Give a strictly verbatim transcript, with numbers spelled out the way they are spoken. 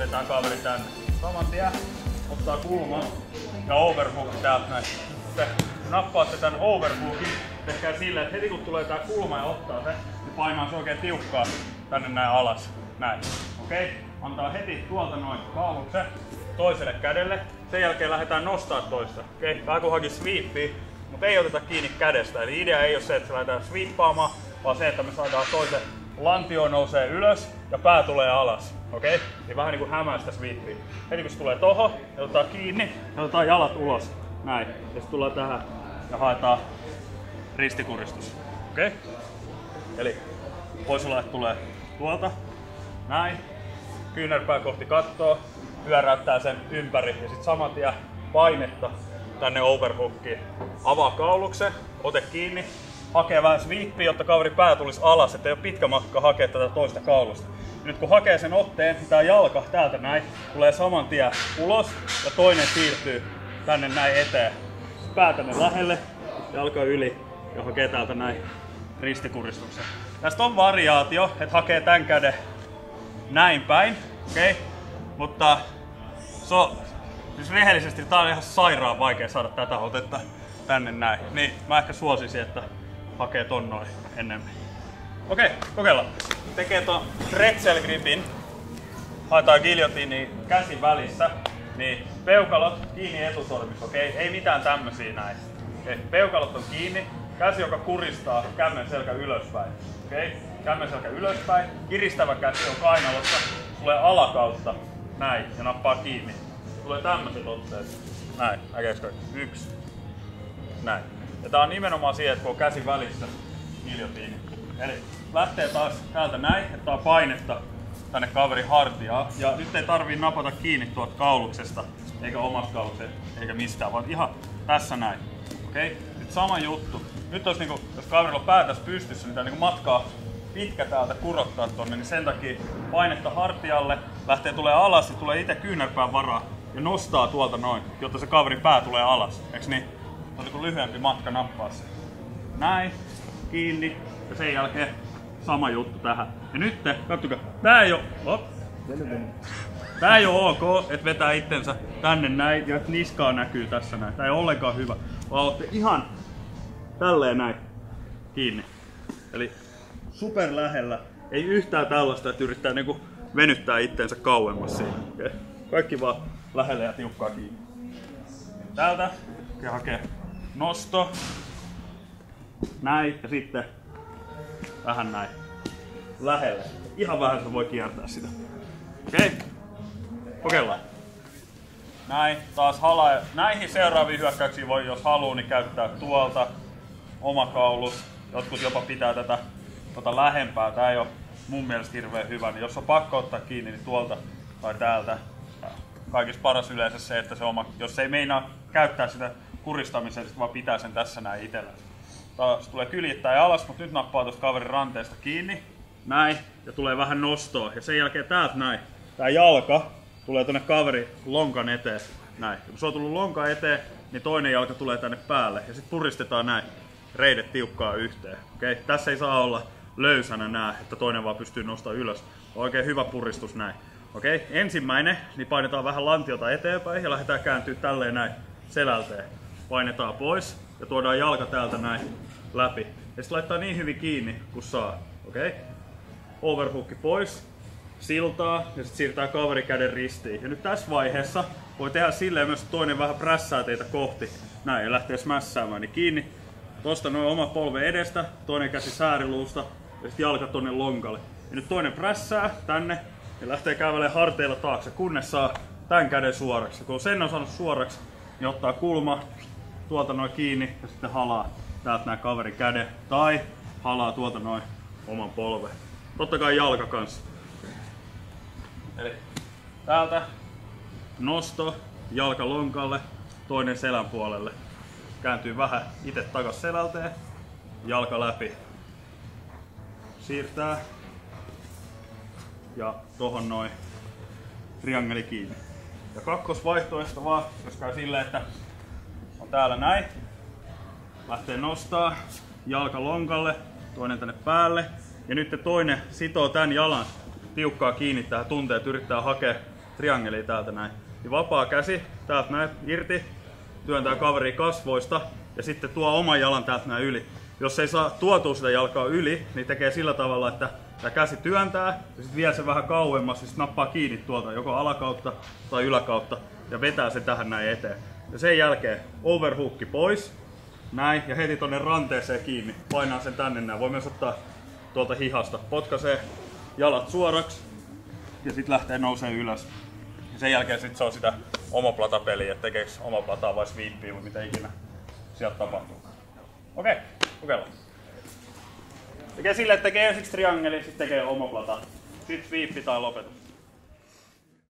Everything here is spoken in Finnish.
pistetään kaveri tänne. Saman tien ottaa kulman ja overhook täältä näin. Sitten nappaatte tän overhookin, tehkää silleen, että heti kun tulee tää kulma ja ottaa se, niin painaa se oikein tiukkaa tänne näin alas. Näin. Okei? Okay? Antaa heti tuolta noin kauluksen toiselle kädelle. Sen jälkeen lähdetään nostaa toista. Okei? Okay? Vähän kuin hakis sweepia, mutta ei oteta kiinni kädestä. Eli idea ei ole se, että se lähdetään sweepaamaan, vaan se, että me saadaan toisen lantio nousee ylös ja pää tulee alas. Okei? Okay? Niin vähän niinku hämäistä sweepia. Heti kun se tulee tohon, ja otetaan kiinni ja otetaan jalat ulos. Näin. Ja sitten tullaan tähän ja haetaan ristikuristus. Okei? Okay? Eli poisulaiset tulee tuolta. Näin. Kyynärpää kohti kattoa. Pyöräyttää sen ympäri ja sit saman tien painetta tänne overhookiin. Avaa kauluksen, ote kiinni. Hakee vähän sweepia, jotta kaveri pää tulisi alas, ettei ole pitkä matka hakea tätä toista kaulusta. Nyt kun hakee sen otteen, niin tää jalka täältä näin tulee saman tien ulos ja toinen siirtyy tänne näin eteen. Pää tänne lähelle, jalka yli ja hakee täältä näin ristikuristuksen. Tästä on variaatio, että hakee tän käden näin päin, okei? Okay? Mutta se on, siis rehellisesti tää on ihan sairaan vaikea saada tätä otetta tänne näin. Niin mä ehkä suosisin, että hakee ton noin enemmän. Okei, okay, kokeillaan. Tekee ton pretzel gripin. Haetaan giljotiini käsi välissä. Niin peukalot kiinni etusormissa, okei? Okay? Ei mitään tämmösiä näin. Okay. Peukalot on kiinni. Käsi, joka kuristaa kämmen selkä ylöspäin. Okei? Okay? Kämmen selkä ylöspäin. Kiristävä käsi on kainalossa. Tulee alakautta. Näin. Ja nappaa kiinni. Tulee tämmöiset otteet. Näin. Näkeekö? Yksi. Näin. Ja tää on nimenomaan siihen, että kun on käsi välissä giljotiini. Eli lähtee taas täältä näin, että on painetta tänne kaverin hartiaan. Ja nyt ei tarvii napata kiinni tuolta kauluksesta, eikä omasta kauluksesta, eikä mistään, vaan ihan tässä näin. Okei? Okay? Nyt sama juttu. Nyt olisi niinku, jos kaverilla on pää tässä pystyssä, niin tää niinku matkaa pitkä täältä kurottaa tonne, niin sen takia painetta hartialle, lähtee tulee alas ja tulee itse kyynärpään varaa ja nostaa tuolta noin, jotta se kaverin pää tulee alas. Eiks niin? Se on niinku lyhyempi matka nappaa se. Näin, kiinni ja sen jälkeen sama juttu tähän. Ja nyt, katsokaa, tää ei oo, op, tää ei oo ok, että vetää itsensä tänne näin ja niskaa näkyy tässä näin. Tää ei ole ollenkaan hyvä, vaan ootte ihan tälleen näin kiinni. Eli super lähellä. Ei yhtään tällaista, että yrittää niinku venyttää itteensä kauemmas siinä. Okay. Kaikki vaan lähelle ja tiukkaa kiinni. Täältä okay, hakee nosto. Näin ja sitten vähän näin. Lähelle. Ihan vähän se voi kiertää sitä. Okei. Okay. Kokeillaan. Näin. Taas halaa. Näihin seuraaviin hyökkäyksiin voi, jos haluaa, niin käyttää tuolta. Oma kaulus. Jotkut jopa pitää tätä tota lähempää. Tää ei oo mun mielestä hirveän hyvä. Niin jos on pakko ottaa kiinni, niin tuolta tai täältä. Kaikista paras yleensä se, että se oma, jos ei meinaa käyttää sitä kuristamiseen, vaan pitää sen tässä näin itsellä. Taas tulee kyljittää ja alas, mutta nyt nappaa tuosta kaverin ranteesta kiinni. Näin. Ja tulee vähän nostoa. Ja sen jälkeen täältä näin. Tää jalka tulee tonne kaverin lonkan eteen. Näin. Ja kun se on tullut lonkan eteen, niin toinen jalka tulee tänne päälle. Ja sitten puristetaan näin. Reidet tiukkaa yhteen. Okei? Tässä ei saa olla löysänä nää, että toinen vaan pystyy nostamaan ylös. Oikein hyvä puristus näin. Okei? Ensimmäinen, niin painetaan vähän lantiota eteenpäin ja lähdetään kääntyä tälleen näin selälteen. Painetaan pois ja tuodaan jalka täältä näin läpi. Ja sitten laittaa niin hyvin kiinni kuin saa. Okei? Overhookki pois, siltaa ja sitten siirtää kaverikäden ristiin. Ja nyt tässä vaiheessa voi tehdä silleen myös, että toinen vähän prässää teitä kohti. Näin ja lähtee smässäämään. Niin kiinni tosta noin oma polve edestä, toinen käsi sääriluusta ja sitten jalka tonne lonkalle. Ja nyt toinen prässää tänne ja lähtee kävelemään harteilla taakse, kunnes saa tän käden suoraksi. Ja kun sen on saanut suoraksi, niin ottaa kulma tuolta noin kiinni ja sitten halaa täältä nää kaverin käden tai halaa tuolta noin oman polven. Totta kai jalka kanssa. Eli täältä nosto, jalka lonkalle, toinen selän puolelle. Kääntyy vähän itse takas selälteen, jalka läpi. Siirtää ja tohon noin triangeli kiinni. Ja kakkosvaihtoehto vaan, jos käy silleen, että on täällä näin. Lähtee nostaa, jalka lonkalle, toinen tänne päälle. Ja nyt toinen sitoo tän jalan tiukkaa kiinni tähän tunteen, että yrittää hakea triangelia täältä näin. Niin vapaa käsi täältä näin irti, työntää kaveri kasvoista ja sitten tuo oman jalan täältä näin yli. Jos ei saa tuotua sitä jalkaa yli, niin tekee sillä tavalla, että tämä käsi työntää ja sitten vie sen vähän kauemmas ja sitten nappaa kiinni tuolta joko alakautta tai yläkautta ja vetää se tähän näin eteen. Ja sen jälkeen overhookki pois, näin, ja heti tonne ranteeseen kiinni, painaa sen tänne näin. Voi myös ottaa tuolta hihasta, potkaisee jalat suoraksi ja sitten lähtee nousee ylös. Ja sen jälkeen sit se on sitä omoplata-peliä, että tekeekö omoplataa vai sweepia vai mitä ikinä sieltä tapahtuu. Okei, okay, kokeillaan. Tekee silleen, että tekee ensiksi triangeli, sitten tekee omoplata. Sitten sweepi tai lopetus.